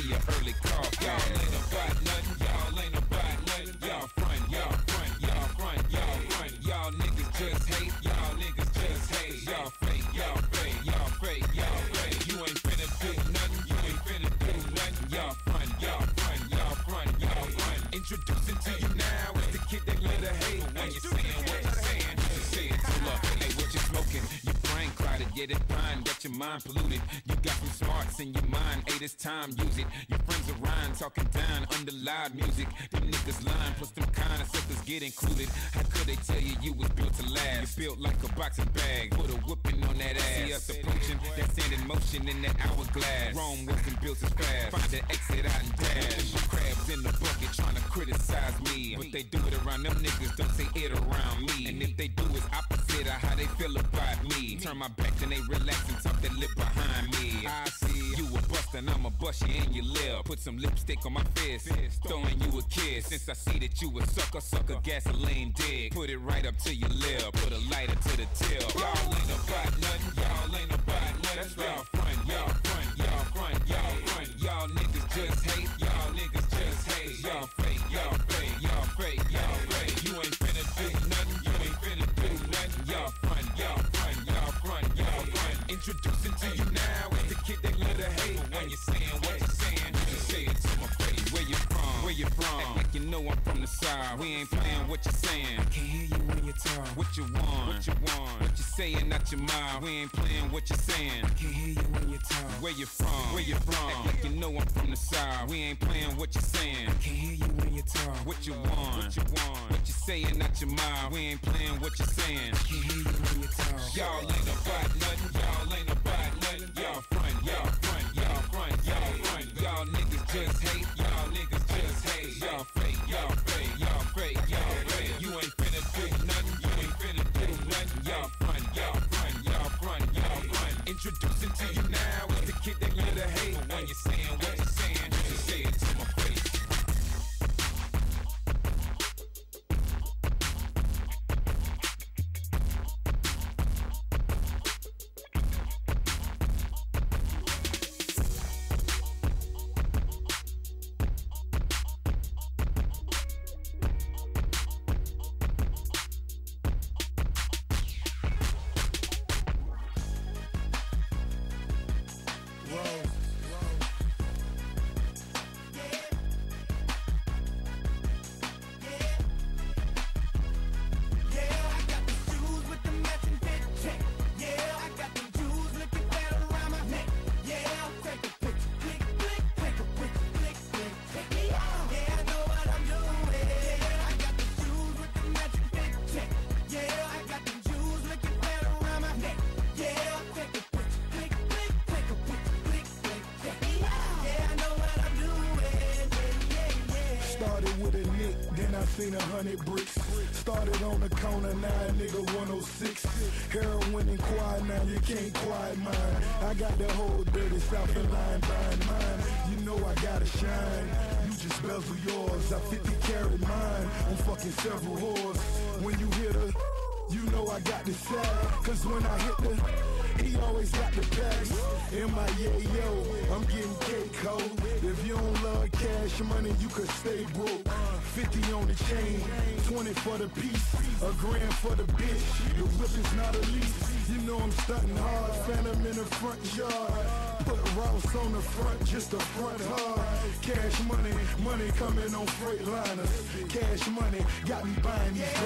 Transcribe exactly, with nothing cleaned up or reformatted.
me a early call. Y'all ain't about nothing, y'all ain't about nothing. Y'all front, y'all front, y'all front, y'all front. Y'all niggas just hate, y'all niggas just hate. Y'all fake, y'all fake, y'all fake, y'all fake. You ain't finna do nothing, you ain't finna do nothing. Y'all front, y'all front, y'all front, y'all front. Introducing to you now is the kid that let her hate. When you're saying what you're saying, you just say it to her. Hey, what you smoking? Your brain clouded, yeah, that pine got your mind polluted. You got some smarts in your mind, hey, this time, use it. Your friends are rhyme, talking down under loud music. Them niggas lying, plus them kind of suckers get included. How could they tell you you was built to last? You built like a boxing bag, put a whooping on that ass. See us approaching, that sand in motion in that hourglass. Rome wasn't built as fast, find the exit out and dash. Crabs in the bucket trying to criticize me, but they do it around them niggas, don't say it around me. And if they do, it's opposite of how they feel about me. Turn my back, then they relax and talk that lip behind me. I see you a bust and I'ma bust you in your lip. Put some lipstick on my fist, throwing you a kiss. Since I see that you a sucker, sucker gasoline dick. Put it right up to your lip, put a lighter to the tip. Y'all ain't about nothing, y'all ain't about nothing. Y'all front, y'all front, y'all front, y'all front. Y'all niggas just hate, y'all niggas just hate. Y'all fake, y'all fake, y'all fake, y'all fake. You ain't finna do nothing, you ain't finna do nothing. Y'all front, y'all front, y'all front, y'all front. Introducing to you now is the kid that let her hate. When you're saying what you're saying, you just say it to my face. Where you from? Where you from? Act like you know I'm from the side. We ain't playing what you're saying. I can't hear you when you talk. What you want? What you want? What you saying out your mouth? We ain't playing what you're saying. I can't hear you when you talk. Where you from? Where you from? Act like you know I'm from the side. We ain't playing what you're saying. I can't hear you when you talk. What you want? What you want? What you saying out your mouth? We ain't playing what you're saying. I can't hear you when you talk. Y'all ain't about nothing. Y'all ain't about nothing. Y'all front, y'all front, y'all front, y'all front. Y'all niggas just hate. Y'all niggas just hate. Y'all fake, y'all fake, y'all fake, y'all fake. You ain't finna do nothing. You ain't finna do nothing. Y'all front, y'all front, y'all front, y'all front. Introducing to you now is the kid that let her hate. When you're saying what you're saying, you just say it to my face. Seen a hundred bricks. Started on the corner, now a nigga one oh six. Heroin and quiet, now you can't quiet mine. I got the whole dirty South and line buying mine. You know I gotta shine. You just bezel yours. I fifty carry mine. I'm fucking several whores. When you hit her, you know I got the side. Cause when I hit the, he always got the packs. In my yayo, I'm getting cake cold. If you don't love cash money, you could stay broke. Fifty on the chain, twenty for the piece, a grand for the bitch. The whip is not a lease. You know I'm stunting hard, phantom in the front yard. Put Ross on the front, just the front hard. Cash money, money coming on freight liners. Cash money got me buying these